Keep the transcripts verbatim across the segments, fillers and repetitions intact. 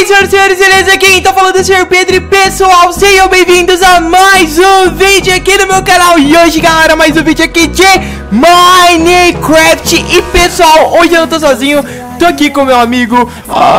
senhoras e senhores, beleza? Quem tá falando é o senhor Pedro e pessoal, sejam bem-vindos a mais um vídeo aqui no meu canal. E hoje, galera, mais um vídeo aqui de Minecraft. E pessoal, hoje eu não tô sozinho, tô aqui com meu amigo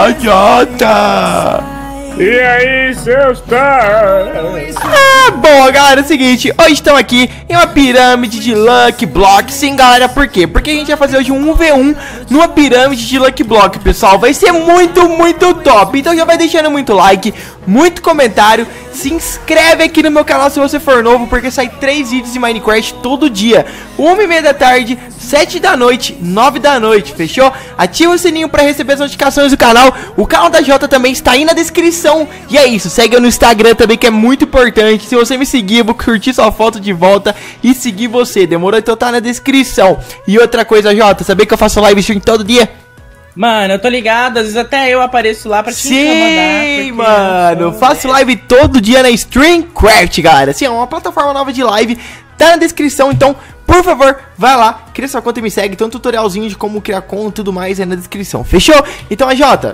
Jota. E aí, seus pais? Ah, bom, galera, é o seguinte, hoje estamos aqui em uma pirâmide de Lucky Block. Sim, galera, por quê? Porque a gente vai fazer hoje um 1v1 numa pirâmide de Lucky Block, pessoal. Vai ser muito, muito top. Então já vai deixando muito like, muito comentário. Se inscreve aqui no meu canal se você for novo, porque sai três vídeos de Minecraft todo dia, uma e meia da tarde, sete da noite, nove da noite, fechou? Ativa o sininho para receber as notificações do canal. O canal da Jota também está aí na descrição. E é isso, segue eu no Instagram também, que é muito importante. Se você me seguir, eu vou curtir sua foto de volta e seguir você. Demorou? Então tá na descrição. E outra coisa, Jota, sabia que eu faço live stream todo dia? Mano, eu tô ligado, às vezes até eu apareço lá pra te Sim, mano, eu faço live todo dia na Streamcraft, galera. Sim, é uma plataforma nova de live, tá na descrição, então, por favor, vai lá, cria sua conta e me segue. Tem um tutorialzinho de como criar conta e tudo mais aí na descrição, fechou? Então, a Jota.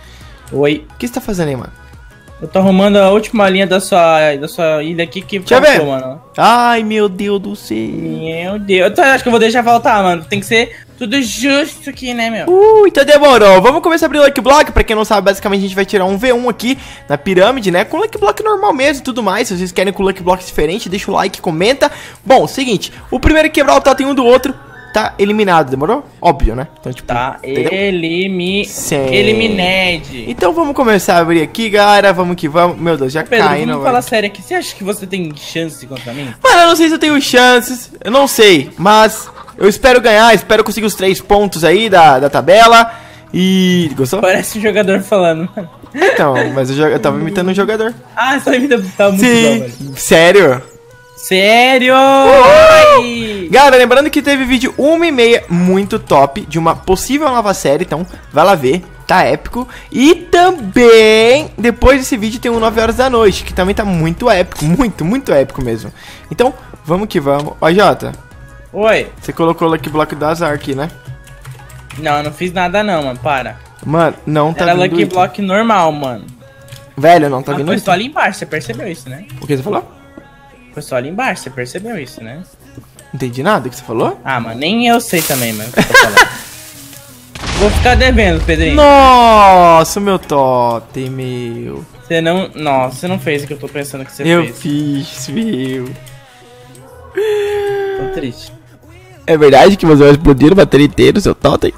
Oi. O que você tá fazendo aí, mano? Eu tô arrumando a última linha da sua, da sua ilha aqui que Deixa eu ver. mano. Ai, meu Deus do céu. Meu Deus, eu acho que eu vou deixar faltar, mano. Tem que ser tudo justo aqui, né, meu? Uh, então demorou. Vamos começar a abrir o Lucky Block. Pra quem não sabe, basicamente a gente vai tirar um V um aqui na pirâmide, né? Com Lucky Block normal mesmo e tudo mais. Se vocês querem com Lucky Block diferente, deixa o like, comenta. Bom, seguinte, o primeiro que quebrar o totem um do outro tá eliminado, demorou? Óbvio, né? Então, tipo, tá, entendeu? elimi... Sim. Elimined. Então vamos começar a abrir aqui, galera. Vamos que vamos. Meu Deus, já Pedro, cai, não vamos vai. falar sério aqui. Você acha que você tem chance contra mim? Mano, eu não sei se eu tenho chances. Eu não sei, mas eu espero ganhar. Espero conseguir os três pontos aí da, da tabela. E... Gostou? Parece um jogador falando, mano. Então, mas eu, eu tava imitando um jogador. Ah, essa vida tá muito Sim, boa, velho. sério? Sério? Ai. Galera, lembrando que teve vídeo uma e meia muito top de uma possível nova série, então vai lá ver, tá épico. E também, depois desse vídeo tem um nove horas da noite, que também tá muito épico, muito, muito épico mesmo. Então, vamos que vamos. Ó, Jota, Oi. você colocou o Lucky Block do azar aqui, né? Não, eu não fiz nada não, mano, para. Mano, não tá Era vindo Lucky item. Block normal, mano. Velho, não tá Ah, vindo foi item. só ali embaixo, você percebeu isso, né? O que você falou? Foi só ali embaixo, você percebeu isso, né? Não entendi nada do que você falou? Ah, mano, nem eu sei também, mano, o que eu tô falando. Vou ficar devendo, Pedrinho. Nossa, o meu totem, meu. Você não... Nossa, você não fez o que eu tô pensando que você Eu fez. fiz, meu. Tô triste. É verdade que você vai explodir o bateria inteiro, seu totem?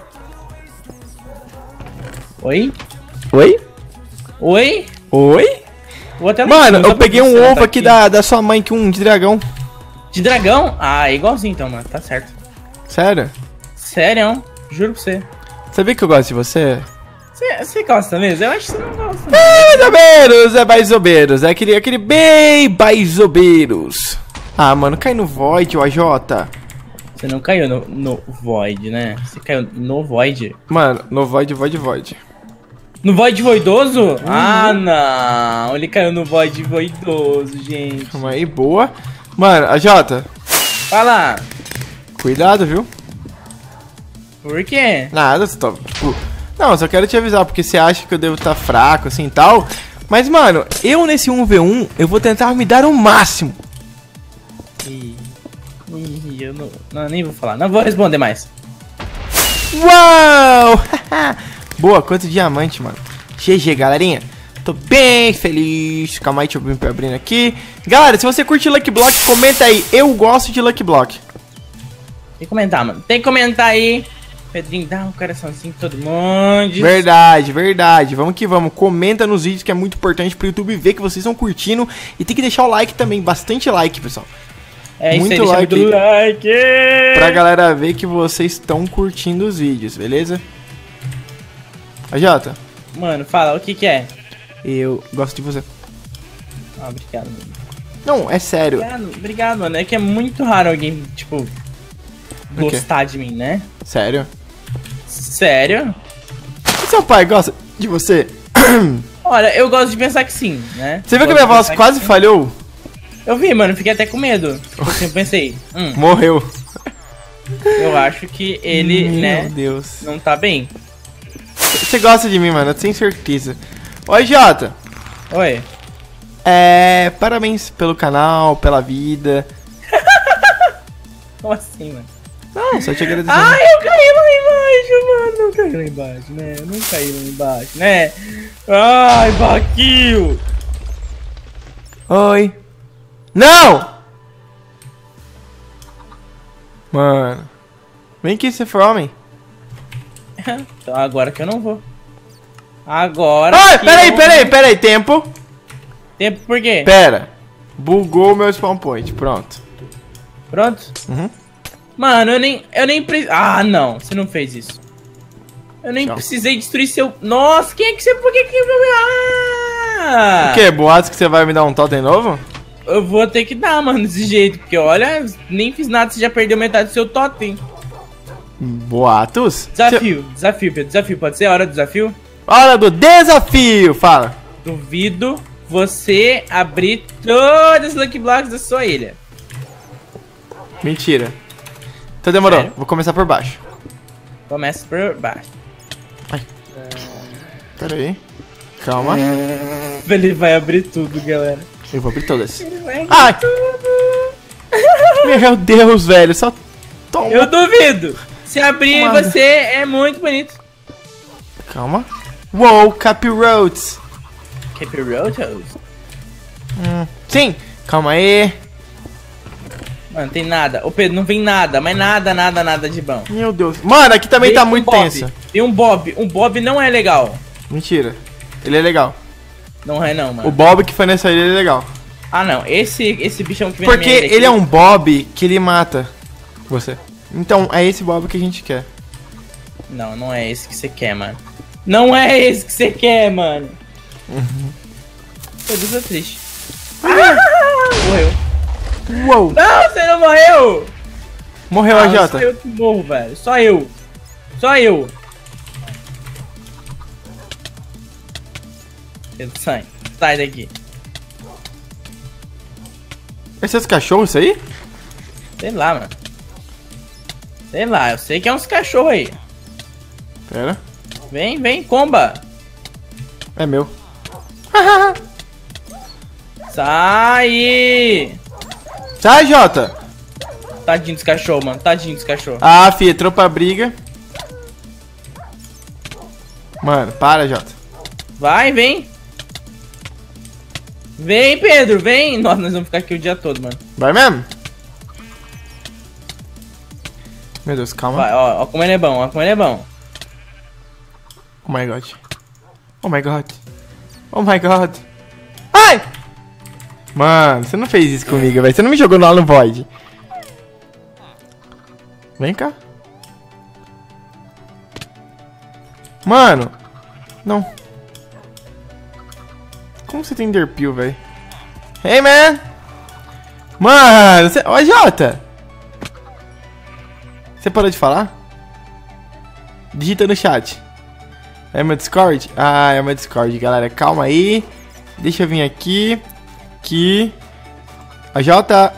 Oi? Oi? Oi? Oi? Vou até lá em Mano, cima, eu só pra peguei você um tá ovo aqui da, da sua mãe, que um de dragão. De dragão? Ah, é igualzinho então, mano, tá certo. Sério? Sério, juro pra você. Sabia que eu gosto de você? Você, você gosta mesmo? Eu acho que você não gosta. É, mais ou menos, é mais ou menos. É aquele, aquele bem mais ou menos. Ah, mano, cai no Void, o A J. Você não caiu no, no Void, né? Você caiu no Void. Mano, no Void, Void, Void. No Void Voidoso? Ah, não. Ele caiu no Void Voidoso, gente. Calma aí, boa. Mano, A J, Vai lá. cuidado, viu? Por quê? Nada, você tá, tipo... Não, só quero te avisar, porque você acha que eu devo estar fraco, assim, e tal. Mas, mano, eu nesse um v um, eu vou tentar me dar o máximo. Ih, ih, eu não, não, nem vou falar. Não vou responder mais. Uau! Boa, quanto diamante, mano. G G, galerinha. Tô bem feliz. Calma aí, deixa eu abrir aqui. Galera, se você curte Lucky Block, comenta aí. Eu gosto de Lucky Block. Tem que comentar, mano. Tem que comentar aí. Pedrinho, dá um coraçãozinho pra todo mundo. Verdade, verdade. Vamos que vamos. Comenta nos vídeos, que é muito importante pro YouTube ver que vocês estão curtindo. E tem que deixar o like também. Bastante like, pessoal. É isso aí, Muito deixa like muito like. Pra galera ver que vocês estão curtindo os vídeos, beleza? A Jota, Mano, fala, o que que é? eu gosto de você. Ah, obrigado, mano. Não, é sério. Obrigado, obrigado, mano. É que é muito raro alguém, tipo, quê? gostar de mim, né? Sério. Sério? E seu pai gosta de você? Olha, eu gosto de pensar que sim, né? Você viu que Gosto minha de voz pensar quase que sim. falhou? Eu vi, mano, fiquei até com medo. Tipo assim, eu pensei, hum, Morreu. eu acho que ele, Meu né, Deus. não tá bem. Você gosta de mim, mano, eu tenho certeza. Oi, Jota. Oi. É... Parabéns pelo canal, pela vida. Como assim, mano? Não, só te agradecer. Ai, eu caí lá embaixo, mano. Não caí lá embaixo, né? Eu não caí lá embaixo, né? Ai, Baquinho. Oi. Não! Mano. Vem aqui, se for homem. Então agora que eu não vou. Agora Ai, que peraí, eu... peraí, peraí, tempo. Tempo por quê? Pera. Bugou o meu spawn point, pronto. Pronto? Uhum. Mano, eu nem... Eu nem preciso... Ah, não. Você não fez isso. Eu nem Tchau. precisei destruir seu... Nossa, quem é que você... Por que que... Ah! O que? Boatos que você vai me dar um totem novo? Eu vou ter que dar, mano, desse jeito. Porque, olha, nem fiz nada, você já perdeu metade do seu totem. Boatos? Desafio, desafio, Pedro. Desafio, pode ser a hora do desafio? Hora do desafio, fala. Duvido você abrir todas as Lucky Blocks da sua ilha. Mentira. Então demorou, Sério? vou começar por baixo. Começa por baixo. Pera aí. Calma. Ele vai abrir tudo, galera. Eu vou abrir todas. Ele vai abrir Ai! tudo. Meu Deus, velho, só toma. Eu duvido. Se abrir, Tomada. você é muito bonito. Calma. Uou, Capirotes. Capirotos? Hum, sim, calma aí. Mano, tem nada. Ô, Pedro, não vem nada, mas nada, nada, nada de bom. Meu Deus. Mano, aqui também Vem tá um muito Bob. tenso. Tem um Bob. Um Bob não é legal. Mentira. Ele é legal. Não é não, mano. O Bob que foi nessa ilha ele é legal. Ah, não. Esse, esse bichão que vem Porque na minha ilha ele é aqui- um Bob que ele mata você. Então, é esse Bob que a gente quer. Não, não é esse que você quer, mano. Não é esse que você quer, mano. Uhum. Meu Deus, eu tô triste. Ah, morreu. Uou. Não, você não morreu! Morreu Ah, a só Jota. eu que morro, velho. Só eu. Só eu. Pedro, sai. Sai daqui. Esses cachorros isso aí? Sei lá, mano. Sei lá, eu sei que é uns cachorros aí. Pera. Vem, vem, comba. É meu. Sai! Sai, Jota. Tadinho dos cachorros, mano. Tadinho dos cachorros. Ah, fi, entrou pra briga. Mano, para, Jota. Vai, vem. Vem, Pedro, vem. Nossa, nós vamos ficar aqui o dia todo, mano. Vai mesmo? Meu Deus, calma. Vai, ó, ó como ele é bom, ó como ele é bom. Oh my god. Oh my god. Oh my god. Ai! Mano, você não fez isso comigo, velho. Você não me jogou lá no Void. Vem cá. Mano. Não. Como você tem Enderpeel, velho? Hey, man. Mano, você... Ó, Jota. Você parou de falar? Digita no chat. É meu Discord? Ah, é meu Discord, galera. Calma aí. Deixa eu vir aqui. Aqui. A Jota.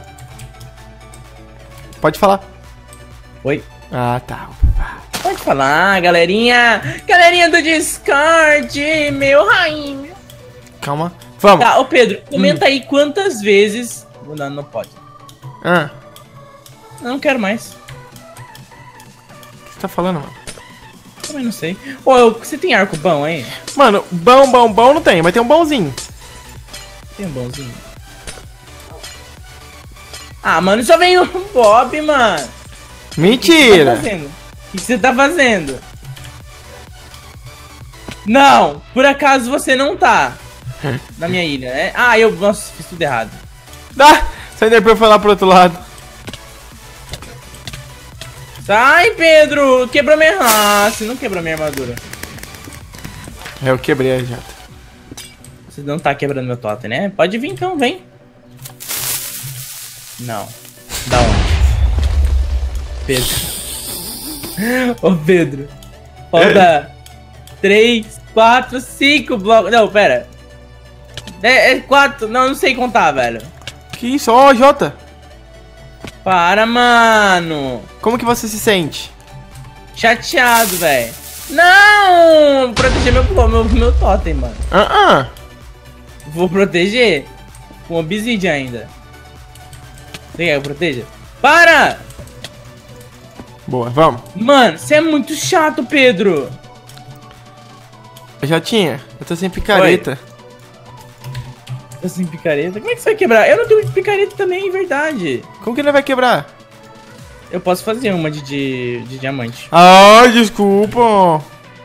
Pode falar. Oi. Ah, tá. Pode falar, galerinha. Galerinha do Discord, meu rainha. Calma. Vamos. Tá, ô Pedro, comenta aí quantas vezes... Não, não pode. Ah, Eu não quero mais. o que você tá falando, mano? Também não sei. Ô, eu- você tem arco bom aí? Mano, bom, bom, bom não tem, mas tem um bonzinho. Tem um bonzinho. Ah, mano, só vem um Bob, mano. O que você tá Mentira. fazendo? O que você tá fazendo? Não, por acaso você não tá na minha ilha, né? Ah, eu, nossa, fiz tudo errado. Ah, seu Enderpeel foi lá pro outro lado. Sai, Pedro! Quebrou minha... Ah, você não quebrou minha armadura. É, eu quebrei a Jota. Você não tá quebrando meu totem, né? Pode vir então, vem. Não. Da onde? Pedro. Ô, Pedro. Falta três, quatro, cinco blocos. Não, pera. É, é quatro. Não, não sei contar, velho. Que isso? Ó, Jota. Para, mano. Como que você se sente? Chateado, velho. Não! Vou proteger meu, meu, meu totem, mano. Ah, uh-uh. Vou proteger com obsidian ainda. Você quer que eu proteja? Para! Boa, vamos. Mano, você é muito chato, Pedro. Eu já tinha. Eu tô sem picareta. Tô sem picareta? Como é que você vai quebrar? Eu não tenho picareta também, é verdade. Como que ele vai quebrar? Eu posso fazer uma de, de, de diamante. Ai, desculpa.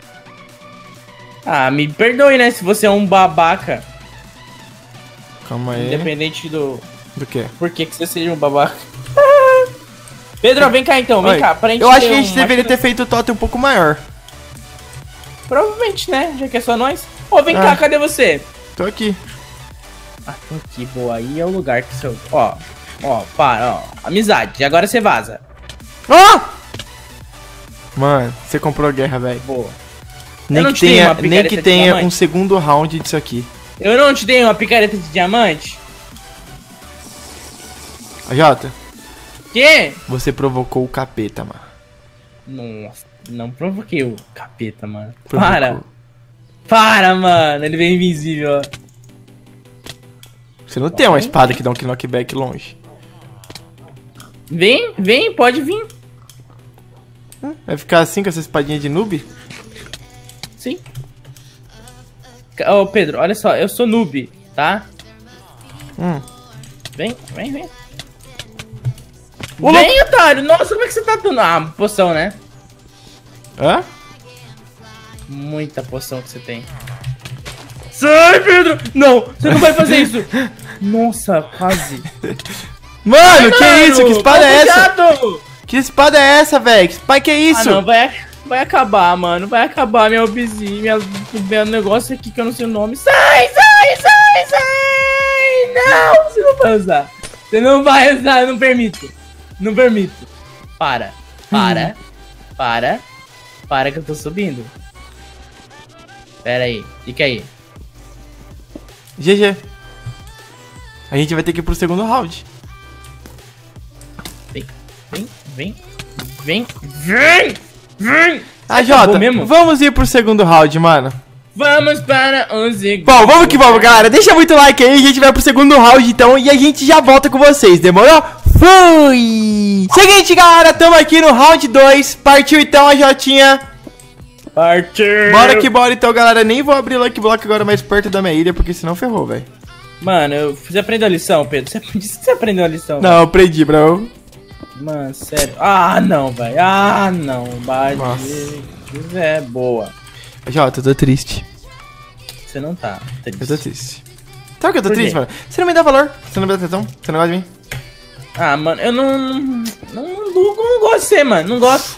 Ah, me perdoe, né? Se você é um babaca. Calma aí. Independente do... Do quê? Por que que você seja um babaca. Pedro, vem cá então, vem Oi. cá. Pra gente Eu acho ter que a gente um- deveria acho ter feito o totem um pouco maior. que- Provavelmente, né? Já que é só nós. Ô, vem Ah. cá, cadê você? Tô aqui. Ah, tô aqui, boa. Aí é o lugar que seu... Ó, ó, para, ó. Amizade. Agora você vaza. Ah! Mano, você comprou guerra, velho. Boa. Nem não que te dei tenha, uma nem picareta que de tenha diamante? um segundo round disso aqui. Eu não te dei uma picareta de diamante? A Jota, Quê? você provocou o capeta, mano. Nossa, não provoquei o capeta, mano. Provocou. Para. Para, mano. Ele veio invisível, ó. Você não tem uma espada que dá um knockback longe. Vem, vem, pode vir. Vai ficar assim com essa espadinha de noob? Sim. Ca- Ô, Pedro, olha só. Eu sou noob, tá? Hum. Vem, vem, vem. Ô, Vem, otário. Nossa, como é que você tá dando? Ah, poção, né? Hã? Muita poção que você tem. Sai, Pedro! Não, você não vai fazer isso. Nossa, quase. Mano, que Mano, isso? Que espada é essa? cuidado! Que espada é essa, velho? Que espada que é isso? Ah, não, vai, vai acabar, mano. Vai acabar minha obizinha, minha, meu negócio aqui que eu não sei o nome. Sai, sai, sai, sai! Não, você não vai usar. Você não vai usar, eu não permito. Não permito. Para, para, para, para que eu tô subindo. Pera aí, fica aí. G G. A gente vai ter que ir pro segundo round. Vem, vem, vem, vem, vem, vem! Ah, Jota, Acabou mesmo? vamos ir pro segundo round, mano. Vamos para o segundo. Bom, vamos que vamos, galera. Deixa muito like aí, a gente vai pro segundo round, então, e a gente já volta com vocês, demorou? Fui! Seguinte, galera, tamo aqui no round dois. Partiu então a Jotinha. Partiu! Bora que bora então, galera. Nem vou abrir o Lucky Block agora mais perto da minha ilha, porque senão ferrou, velho. Mano, eu, você aprendeu a lição, Pedro? Você disse que você aprendeu a lição. Não, eu aprendi, bro. Mano, sério. Ah, não, velho. Ah, não. Bade. Nossa. É boa. Jota, eu tô triste. Você não tá triste. Eu tô triste. Sabe que eu tô Por triste, quê? mano? Você não me dá valor. Você não me dá atenção. Você não gosta de mim. Ah, mano, eu não. Não, não, não, não gosto de você, mano. Não gosto.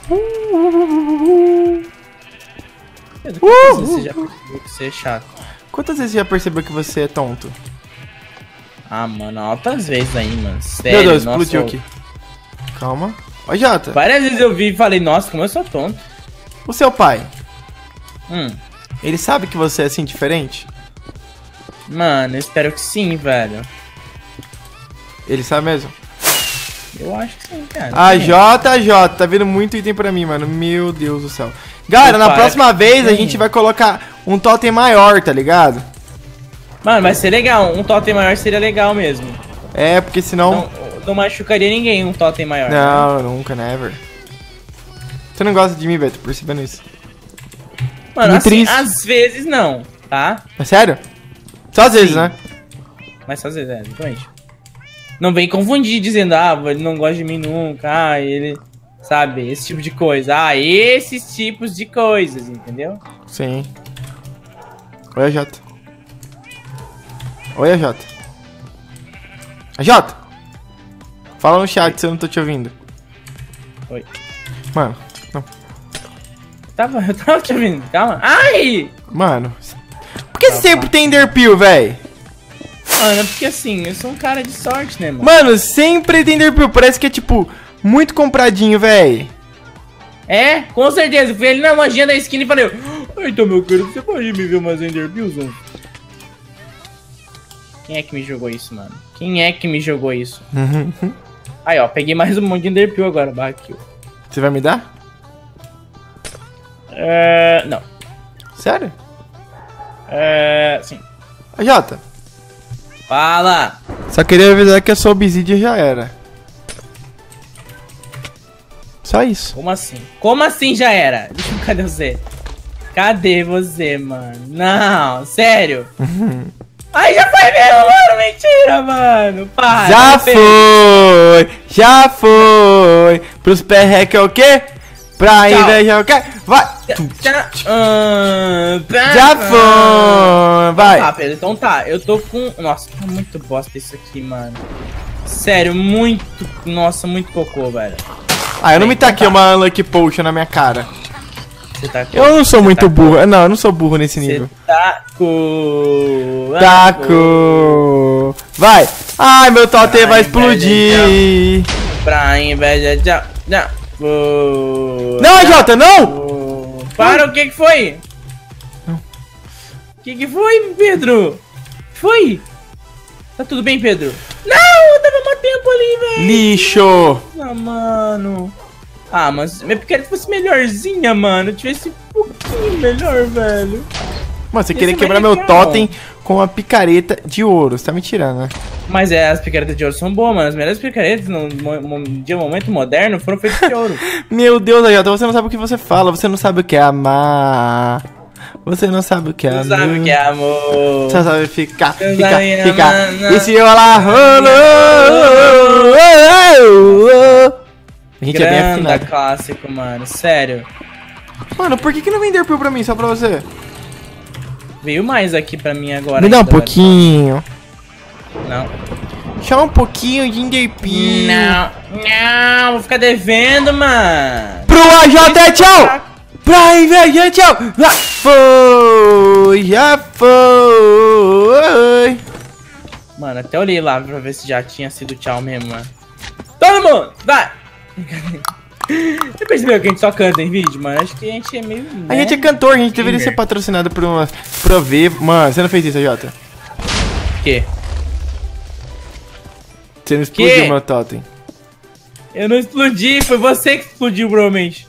Pedro, quantas vezes você já percebeu que você é chato? Quantas vezes você já percebeu que você é tonto? Ah, mano, altas vezes aí, mano. Sério. Meu Deus, nossa, explodiu eu- aqui. Calma. Ó, Jota, Várias vezes eu vi e falei, nossa, como eu sou tonto. o seu pai, Hum. ele sabe que você é assim diferente? Mano, eu espero que sim, velho. Ele sabe mesmo? Eu acho que sim, cara. A Sim. J J, tá vindo muito item pra mim, mano. Meu Deus do céu. Galera, Meu na pai, próxima vez a sim. gente vai colocar um totem maior, tá ligado? Mano, vai ser legal. Um totem maior seria legal mesmo. É, porque senão... Não, não machucaria ninguém um totem maior. né? Não, nunca, never. Você não gosta de mim, velho, tô percebendo isso. Mano, Muito assim, triste. às vezes não, tá? É sério? Só às vezes, Sim. né? Mas às vezes é, exatamente. Não vem confundir dizendo, ah, ele não gosta de mim nunca, ah, ele... Sabe, esse tipo de coisa. Ah, esses tipos de coisas, entendeu? Sim. Oi, A J. Oi, A J. A J! Fala no chat se eu não tô te ouvindo. Oi. Mano, não. Tava, eu tava te ouvindo, calma. Ai! Mano. Por que sempre tem Enderpeel, véi? Mano, é porque assim, eu sou um cara de sorte, né, mano? Mano, sempre tem Enderpeel. Parece que é, tipo, muito compradinho, véi. É, com certeza. Fui ali na lojinha da esquina e falei, "Ah, então, meu querido, você pode me ver umas Enderpeels, não?" Quem é que me jogou isso, mano? Quem é que me jogou isso? Aí, ó, peguei mais um monte de Enderpeel agora, barra kill. Você vai me dar? É... Não. Sério? É... Sim. A Jota, Fala! só queria avisar que a sua obsidian já era. Só isso. Como assim? Como assim já era? Cadê você? Cadê você, mano? Não, sério? Ai, já foi mesmo, mano! Mentira, mano! Para! Já foi! Já foi! Pros perreque é o quê? Pra Tchau. inveja é o quê? Vai! Já, ah, Já foi! Vai! Tá, Pedro, então tá. Eu tô com... Nossa, tá muito bosta isso aqui, mano. Sério, muito... Nossa, muito cocô, velho. Ah, eu não me Então taquei tá. uma Unlucky Potion na minha cara. Você tá com... Eu não sou você muito tá burro. Não, eu não sou burro nesse Você nível. tá com... Taco! Vai! Ai, meu totem Ai, vai explodir! Pra inveja, tchau, tchau. Oh, Não, Jota, não! oh. Para, o que que foi? O que que foi, Pedro? Foi? Tá tudo bem, Pedro? Não, eu tava mais tempo ali, velho. Lixo! Ah, mano. Ah, mas minha picareta fosse melhorzinha, mano. Tivesse um pouquinho melhor, velho. Mano, você Ia queria ser quebrar mais meu legal. totem com uma picareta de ouro. Você tá me tirando, né? Mas é, as picaretas de ouro são boas, mano. As melhores picaretas no, mo- mo- de momento moderno foram feitas de ouro. Meu Deus, Jota, você não sabe o que você fala. Você não sabe o que é amar. Você não sabe o que é Não amar. sabe o que é amor. Só sabe ficar, Não ficar, sabe ficar. amar, não. E se eu lá rolou? A gente é bem Grande afinado. clássico, mano. Sério. Mano, por que que não vem Enderpeel pra mim, só pra você? Veio mais aqui pra mim agora. Me dá um ainda, velho. pouquinho. Não. Só um pouquinho de Enderpeel. Não, não, vou ficar devendo, mano. Pro A J, tchau! Pra inveja, tchau! Já foi, já foi. Mano, até olhei lá pra ver se já tinha sido tchau mesmo, mano. Todo mundo, vai! Você percebeu que a gente só canta em vídeo, mano? Acho que a gente é meio... A né? gente é cantor, a gente deveria Gamer. ser patrocinado por uma Prove. Mano, você não fez isso, Jota? O quê? Você não explodiu Que? meu totem. Eu não explodi, foi você que explodiu, provavelmente.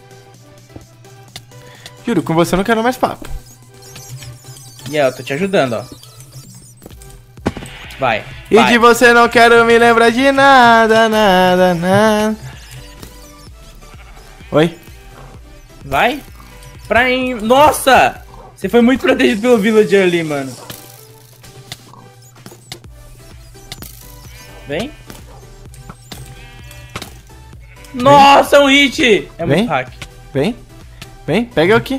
Juro, com você eu não quero mais papo. E aí, eu tô te ajudando, ó. Vai, E vai. de você não quero me lembrar de nada, nada, nada. Oi? Vai. Pra em... Nossa! Você foi muito protegido pelo villager ali, mano. Vem. Nossa, um hit! É Vem. muito hack. Vem, vem, pega eu aqui.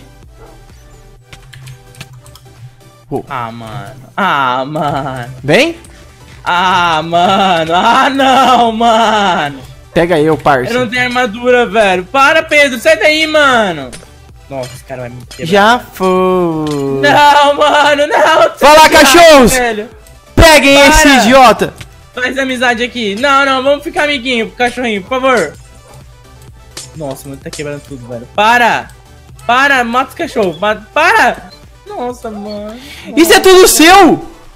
Ah, mano. Ah, mano. Vem, Ah, mano. Ah, não, mano. pega eu, parça. Eu não tenho armadura, velho. Para, Pedro. Sai daí, mano. Nossa, esse cara vai me quebrar. Já foi. Não, mano, não. Vai lá, cachorros! Velho. Peguem Para! esse idiota. Faz amizade aqui. Não, não, vamos ficar amiguinho, cachorrinho, por favor. Nossa, mano, tá quebrando tudo, velho. Para! Para, mata os cachorros. Mata... Para! Nossa, mano. Isso é tudo seu!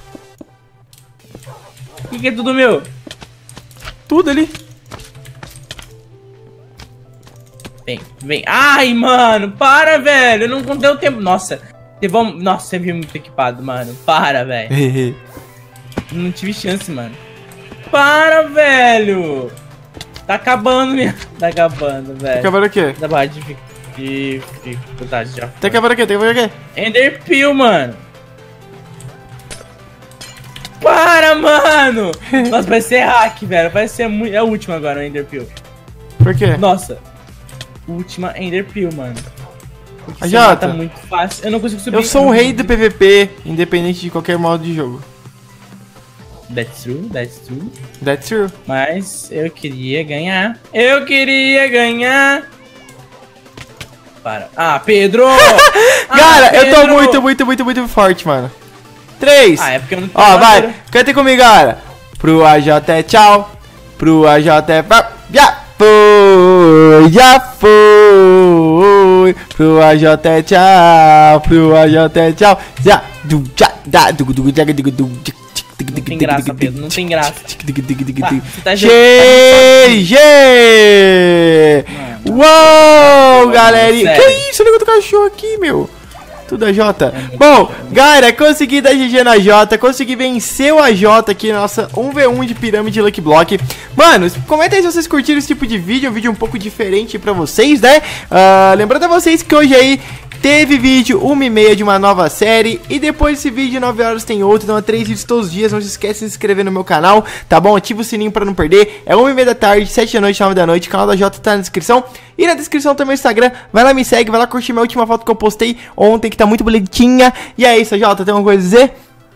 O que, que é tudo meu? Tudo ali. Vem, vem. Ai, mano, para, velho. Eu não contei o tempo. Nossa, vamos... Nossa, você viu muito equipado, mano. Para, velho. Não tive chance, mano. Para, velho. Tá acabando, minha. Tá acabando, velho. Acabaram o quê? Da barra de dific- de dificuldade já. Tá acabando o quê? Tá acabando o quê? Enderpeel, mano. Para, mano. Nossa, vai ser hack, velho. Vai ser muito... É a última agora, o Enderpeel. Por quê? Nossa. Última Enderpeel, mano. Porque A você Jota, mata muito fácil. Eu não consigo subir. Eu sou um rei do P V P, independente de qualquer modo de jogo. That's true, that's true. That's true. Mas eu queria ganhar. Eu queria ganhar. Para. Ah, Pedro! Cara, Ah, eu tô Pedro! muito, muito, muito, muito forte, mano. Três. Ah, é porque eu não tenho Ó, vai. armadura. Cantem comigo, galera. Pro A J é tchau. Pro A J é... pa- Já foi. Já foi. Pro A J é tchau. Pro A J é tchau. Já. Du, já. Da. Du, du, já, du, du, du, Não tem graça, Pedro. Não tem graça. Ah, você tá G G! Mano, Uou, Mano, galerinha! sério. Que isso, nego do cachorro aqui, meu? Tudo a J. Bom, galera, consegui dar G G na J. Consegui vencer o A J aqui na nossa um v um de pirâmide Lucky Block. Mano, comenta aí se vocês curtiram esse tipo de vídeo. Um vídeo um pouco diferente pra vocês, né? Uh, lembrando a vocês que hoje aí teve vídeo uma e meia de uma nova série. E depois desse vídeo, nove horas, tem outro. Então é três vídeos todos os dias. Não se esquece de se inscrever no meu canal, tá bom? Ativa o sininho pra não perder. É uma e meia da tarde, sete da noite, nove da noite. O canal da J tá na descrição. E na descrição também o Instagram. Vai lá, me segue, vai lá curtir minha última foto que eu postei ontem, que tá muito bonitinha. E é isso, J. Tem alguma coisa a dizer?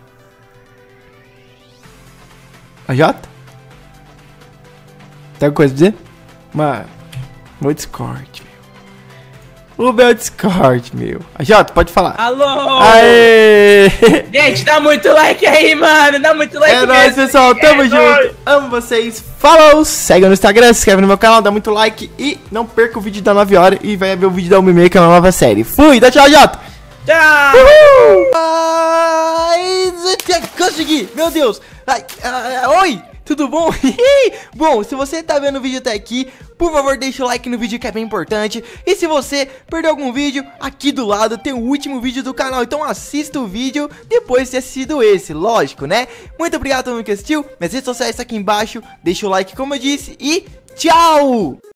A J? Tem alguma coisa a dizer? Mano, meu Discord, meu. O meu Discord, meu. A J, pode falar. Alô! Aê! Gente, dá muito like aí, mano. Dá muito like. É nóis, pessoal. Tamo é junto. Nóis. Amo vocês. Falou! Segue no Instagram, se inscreve no meu canal, dá muito like. E não perca o vídeo da nove horas. E vai ver o vídeo da uma e meia, que é uma nova série. Fui, dá tchau, J. Tchau! Uhul! Ai, consegui! Meu Deus! Ai, ai, oi! Tudo bom? Bom, se você tá vendo o vídeo até aqui, por favor deixa o like no vídeo que é bem importante. E se você perdeu algum vídeo, aqui do lado tem o último vídeo do canal. Então assista o vídeo depois de ter assistido esse, lógico, né? Muito obrigado a todo mundo que assistiu. Minhas redes sociais estão aqui embaixo. Deixa o like como eu disse e tchau!